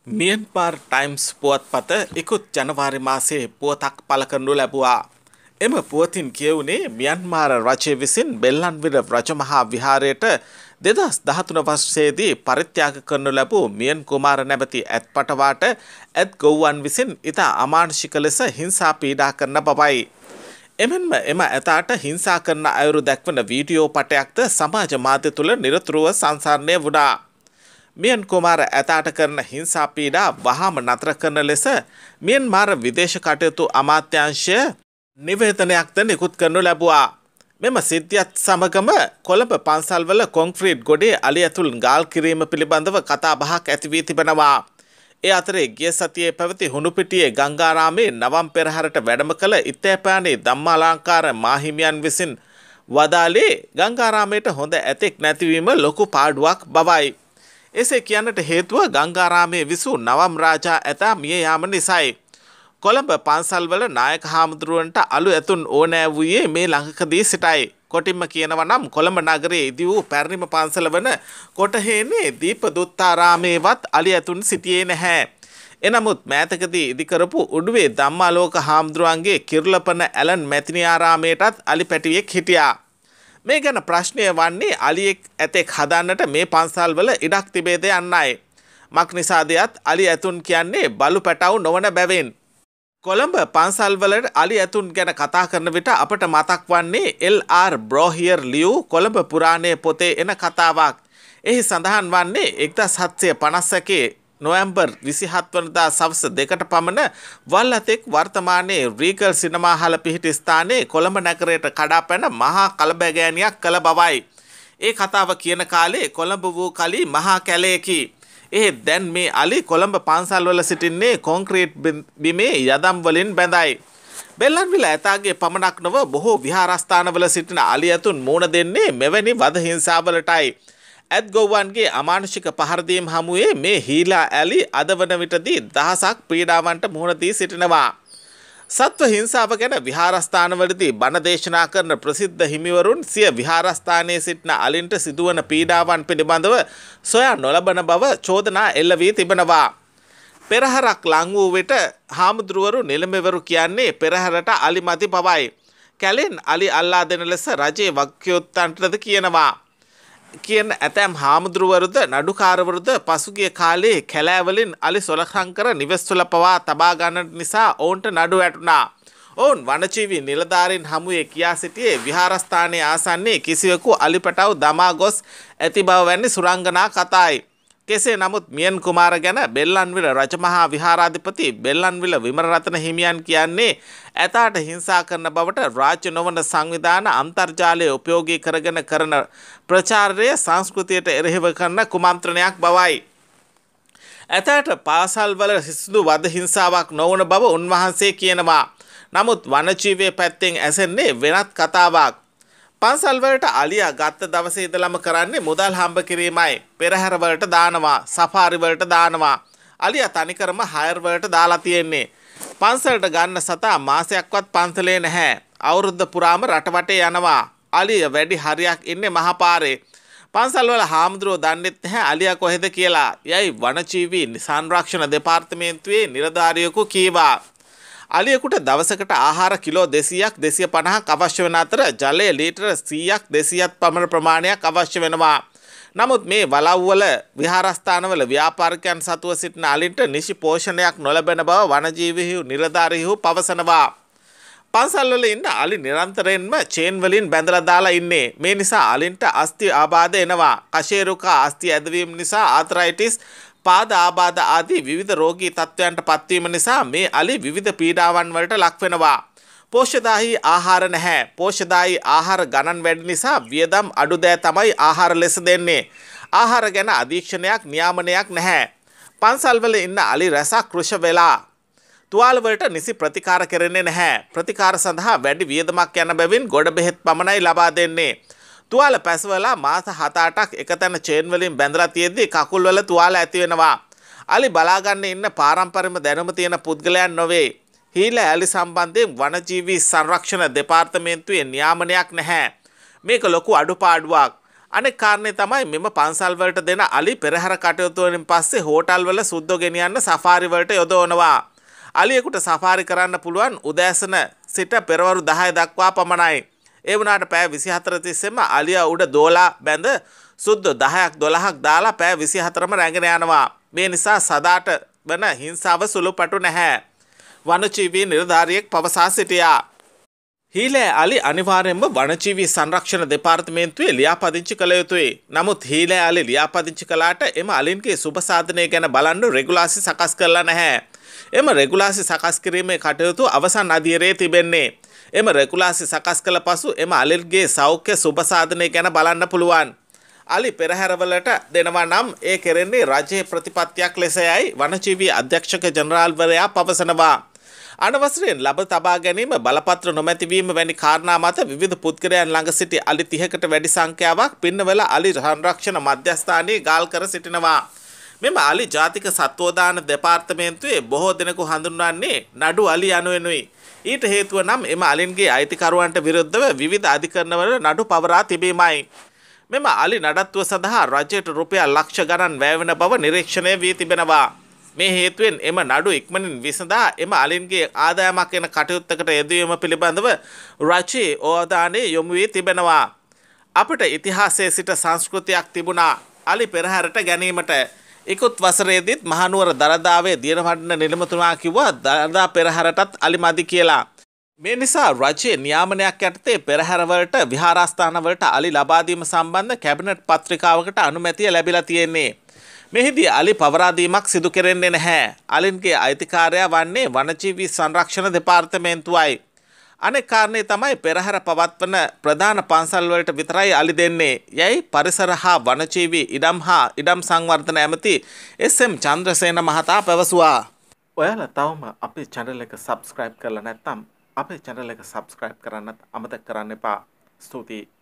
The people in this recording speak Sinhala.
මියන්මාර් ටයිම්ස් පුවත්පත ඉකුත් ජනවාරි මාසයේ පුවතක් පළ කරනු ලැබුවා. එම පුවතින් කියවුණේ මියන්මාර් රජය විසින් බෙල්ලන්විල රජමහා විහාරයට 2013 වර්ෂයේදී පරිත්‍යාග කරනු ලැබූ මියන් කුමාර නැමැති ඇත්පටවාට ඇත් ගොව්වන් විසින් ඉතා අමානුෂික ලෙස හිංසා පීඩා කරන බවයි. එමෙන්ම එම ඇතාට හිංසා කරන අයුරු දැක්වන වීඩියෝ පටයක්ද සමාජ මාධ්‍ය තුළ නිරතුරුව සංසරණය වුණා. මියන් කුමාර ඇතාට කරන හිංසා පීඩා වහාම නතර කරන ලෙස මියන්මාර විදේශ කටයුතු අමාත්‍යාංශය නිවේදනයක්ද නිකුත් කරනු ලැබුවා. මෙම සිද්ධියත් සමගම කොළඹ පන්සල්වල කොන්ක්‍රීට් ගොඩේ අලි ඇතුල් ගාල් කිරීම පිළිබඳව කතා බහක් ඇති වී තිබෙනවා. ඒ අතරේ ගිය සතියේ පැවති හුණුපිටියේ ගංගාරාමේ නවම් පෙරහරට වැඩම කළ ඉත්තෑපෑනේ ධම්මාලංකාර මාහිමියන් විසින් වදාළේ ගංගාරාමයට හොඳ ඇතෙක් නැතිවීම ලොකු පාඩුවක් බවයි. එසේ කියන්නට හේතුව ගංගාරාමයේ විසූ නවම් රාජා ඇතා මිය යාම නිසායි. කොළඹ පන්සල්වල නායක හාමුදුරුවන්ට අලු ඇතුන් ඕනෑ වූයේ මේ ළඟකදී සිටයි. කොටින්ම කියනවා නම් කොළඹ නගරයේ ඉදි වූ පැරණිම පන්සල වන කොටහේනේ දීපදුත්තාරාමේවත් අලි ඇතුන් සිටියේ නැහැ. එනමුත් මෑතකදී ඉදි කරපු උඩුවේ ධම්මාලෝක හාමුදුරුවන්ගේ කිරුළපන ඇලන් මැතිනිආරාමයටත් අලි පැටියෙක් හිටියා. මේ ගැන ප්‍රශ්නය වන්නේ අලියෙක් ඇතෙක් හදන්නට මේ පන්සල්වල ඉඩක් තිබේද යන්නයි. මක් නිසාදයත් අලි ඇතුන් කියන්නේ බලු පැටව් නොවන බැවින්. කොළඹ පන්සල්වලට අලි ඇතුන් ගැන කතා කරන විට අපට මතක් වන්නේ එල්.ආර්. බ්‍රෝහියර් ලියූ කොළඹ පුරාණයේ පොතේ එන කතාවක්. එහි සඳහන් වන්නේ 1751 නොවැම්බර් 27 වනදා සවස් 2ට පමණ වල්ලතෙක් වර්තමානයේ රීගල් සිනමා හල පිහිටි ස්ථානයේ කොළඹ නගරයට කඩා පැන මහා කලබගෑනියක් කළ බවයි. ඒ කතාව කියන කාලේ කොළඹ වූ කලි මහා කැලයකි. දැන් මේ අලි කොළඹ පන්සල්වල සිටින්නේ කොන්ක්‍රීට් බිමේ යදම් වලින් බැඳයි. බෙල්ලන්විල ඇතාගේ පමණක් නොව බොහෝ විහාරස්ථානවල සිටින අලි ඇතුන් මුණ දෙන්නේ මෙවැනි වද හිංසාවලටයි. ඇත් ගොව්වන්ගේ අමානුෂික පහරදීම් හමුවේ මේ හීලා ඇලි අද වන විටදී දහසක් පීඩාවන්ට මුහුණ දී සිටිනවා. සත්ව හිංසාව ගැන විහාරස්ථානවලදී බණ දේශනා කරන ප්‍රසිද්ධ හිමිවරුන් සිය විහාරස්ථානයේ සිටින අලින්ට සිදුවන පීඩාවන් පිළිබඳව සොයා නොලබන බව චෝදනා එල්ල වී තිබෙනවා. පෙරහරක් ලං වූ විට හාමුදුරුවරු නිලමෙවරු කියන්නේ පෙරහරට අලි මදි බවයි. කැලෙන් අලි අල්ලා දෙන ලෙස රජයේ වක්කයොත්තන්ටද කියනවා. කියන ඇතැම් හාමුදුරුවරුද නඩුකාරවරුද පසුගිය කාලේ කැලෑවලින් අලි සොලකම් කර නිවෙස්වල පවා තබා ගන්නට නිසා ඔවුන්ට නඩු වැටුණා. ඔවුන් වනජීවී නිලධාරීන් හමුවේ කියා සිටියේ විහාරස්ථානයේ ආසන්නයේ කිසිවෙකු අලි පැටව් දමා ගොස් ඇති බව වැනි සුරංගනා කතායි. කෙසේ නමුත් මියන් කුමාර ගැන බෙල්ලන්විල රජමහා විහාරාධිපති බෙල්ලන්විල විමරරතන හිමියන් කියන්නේ ඇතාට හිංසා කරන බවට රාජ්‍ය නොවන සංවිධාන අන්තර්ජාලය උපයෝගී කරගෙන කරන ප්‍රචාරය සංස්කෘතියට එරෙහිව කරන කුමන්ත්‍රණයක් බවයි. ඇතාට පාසල්වල සිදු වද හිංසාවක් නොවන බව උන්වහන්සේ කියනවා. නමුත් වනජීවයේ පැත්තෙන් ඇසෙන්නේ වෙනත් කතාවක්. පන්සල්වලට අලියා ගත්ත දවසේ ඉඳලම කරන්නේ මුදල් හම්බ කිරීමයි. පෙරහැරවලට දානවා, සෆාරිවලට දානවා. අලියා තනිකරම හයර් වලට දාලා තියෙන්නේ. පන්සලට ගන්න සතා මාසයක්වත් පන්සලේ නැහැ. අවුරුද්ද පුරාම රටවටේ යනවා. අලියා වැඩි හරියක් ඉන්නේ මහපාරේ. පන්සල්වල හාමුදුරුවෝ දන්නෙත් නැහැ අලියා කොහෙද කියලා. යයි වනජීවී සංරක්ෂණ දෙපාර්තමේන්තුවේ නිලධාරියෙකු කීවා. අලියෙකුට දවසකට ආහාර කිලෝ 200ක් 250ක් අවශ්‍ය වෙන අතර ජලය ලීටර 100ක් 200ක් පමණ ප්‍රමාණයක් අවශ්‍ය වෙනවා. නමුත් මේ වලව්වල විහාරස්ථානවල ව්‍යාපාරිකයන් සතුව සිටින අලින්ට නිසි පෝෂණයක් නොලැබෙන බව වනජීවී නිලධාරීහු පවසනවා. පන්සල්වල ඉන්න අලි නිරන්තරයෙන්ම චේන් වලින් බැඳලා දාලා ඉන්නේ. මේ නිසා අලින්ට අස්ථි ආබාධ එනවා. කශේරුකා අස්ථි ඇදවීම නිසා ආතරයිටිස් පාද ආබාධ ආදී විවිධ රෝගී තත්ත්වයන්ට පත්වීම නිසා මේ අලි විවිධ පීඩාවන් වලට ලක් වෙනවා. පෝෂ්‍යදායී ආහාර නැහැ. පෝෂ්‍යදායී ආහාර ගණන් වැඩි නිසා වියදම් අඩු දෑ තමයි ආහාර ලෙස දෙන්නේ. ආහාර ගැන අධීක්ෂණයක් නියාමනයක් නැහැ. පන්සල්වල ඉන්න අලි රැසක් කෘෂ වෙලා තුවාල වලට නිසි ප්‍රතිකාර කරන්නේ නැහැ. ප්‍රතිකාර සඳහා වැඩි වියදමක් යන බැවින් ගොඩ බෙහෙත් පමණයි ලබා දෙන්නේ. තුවාල පැසවලා මාස 7-8ක් එකතැන චේන් වලින් බැඳලා තියෙද්දි කකුල් වල තුවාල ඇති වෙනවා. අලි බලාගන්න ඉන්න පාරම්පරික දැනුම තියෙන පුද්ගලයන් නොවේ. හීලා ඇලි සම්බන්ධයෙන් වනජීවී සංරක්ෂණ දෙපාර්තමේන්තුවේ නියාමනයක් නැහැ. මේක ලොකු අඩුපාඩුවක්. අනෙක් කාරණේ තමයි මෙම පන්සල් වලට දෙන අලි පෙරහැර කටයුතු වලින් පස්සේ හෝටල් වල සුද්දෝ ගෙනියන්න සෆාරි වලට යොදවනවා. අලියෙකුට සෆාරි කරන්න පුළුවන් උදෑසන සිට පෙරවරු 10 දක්වා පමණයි. ඒ වුණාට පැය 24 තිස්සෙම අලියා උඩ දෝලා බැඳ සුද්දෝ 10ක් 12ක් දාලා පැය 24ම රැගෙන යනවා. මේ නිසා සදාට වන හිංසාව සුළුපටු නැහැ. වනජීවී නිලධාරියෙක් පවසා සිටියා. හීලෑ අලි අනිවාර්යෙන්ම වනජීවී සංරක්ෂණ දෙපාර්තමේන්තුවේ ලියාපදිංචි කළ යුතුයි. නමුත් හීලෑ අලි ලියාපදිංචි කළාට එම අලින්ගේ සුබ සාධනය ගැන බලන්න රෙගුලාසි සකස් කරලා නැහැ. එම රෙගුලාසි සකස් කිරීමේ කටයුතු අවසන් අදියරේ තිබෙන්නේ. එම රෙගුලාසි සකස් කළ පසු එම අලින්ගේ සෞඛ්‍ය සුබ සාධනය ගැන බලන්න පුළුවන්. අලි පෙරහැරවලට දෙනවා නම් ඒ කෙරෙන්නේ රජයේ ප්‍රතිපත්තියක් ලෙසයි වනජීවී අධ්‍යක්ෂක ජනරාල්වරයා පවසනවා. අනවසරයෙන් ලබ තබා ගැනීම බලපත්‍ර නොමැතිවීම වැනි කාරණා මත විවිධ පුද්ගලයන් ළඟ සිටි අලි 30කට වැඩි සංඛ්‍යාවක් පින්නවල අලි සංරක්ෂණ මධ්‍යස්ථානයේ ගාල් කර සිටිනවා. මෙම අලි ජාතික සත්වෝදාන දෙපාර්තමේන්තුවේ බොහෝ දෙනෙකු හඳුන්වන්නේ නඩු අලි යනුවෙනුයි. ඊට හේතුව නම් එම අලින්ගේ අයිතිකරුවන්ට විරුද්ධව විවිධ අධිකරණවල නඩු පවරා තිබීමයි. මෙම අලි නඩත්තුව සඳහා රජයට රුපියල් ලක්ෂ ගණන් වැය වෙන බව නිරීක්ෂණය වී තිබෙනවා. මේ හේතුවෙන් එම නඩු ඉක්මනින් විසඳා එම අලින්ගේ ආදායමක් එන කටයුත්තකට යෙදවීම පිළිබඳව රජයේ අවධානය යොමු වී තිබෙනවා. අපට ඉතිහාසයේ සිට සංස්කෘතියක් තිබුණා අලි පෙරහැරට ගැනීමට. ඉකුත් වසරේදීත් මහනුවර දළදාවේ දිනවඩන නිලමතුමා කිව්වා දළදා පෙරහැරටත් අලි මදි කියලා. මේ නිසා රජයේ නියාමනයක් යටතේ පෙරහැරවලට විහාරස්ථානවලට අලි ලබා දීම සම්බන්ධ කැබිනට් පත්‍රිකාවකට අනුමැතිය ලැබිලා තියෙන්නේ. මෙහිදී අලි පවරා දීමක් සිදු කෙරෙන්නේ නැහැ. අලින්ගේ අයිතිකාරයා වන්නේ වනජීවී සංරක්ෂණ දෙපාර්තමේන්තුවයි. අනෙක් කාරණේ තමයි පෙරහැර පවත්වන ප්‍රධාන පන්සල් වලට විතරයි අලි දෙන්නේ. යයි පරිසර හා වනජීවී ඉඩම් සංවර්ධන ඇමති එස්.එම්. චන්ද්‍රසේන මහතා පැවසුවා. ඔයාලා තවම අපේ channel එක subscribe කරලා නැත්නම් අපේ channel එක subscribe කරන්නත් අමතක කරන්න එපා. ස්තුතියි.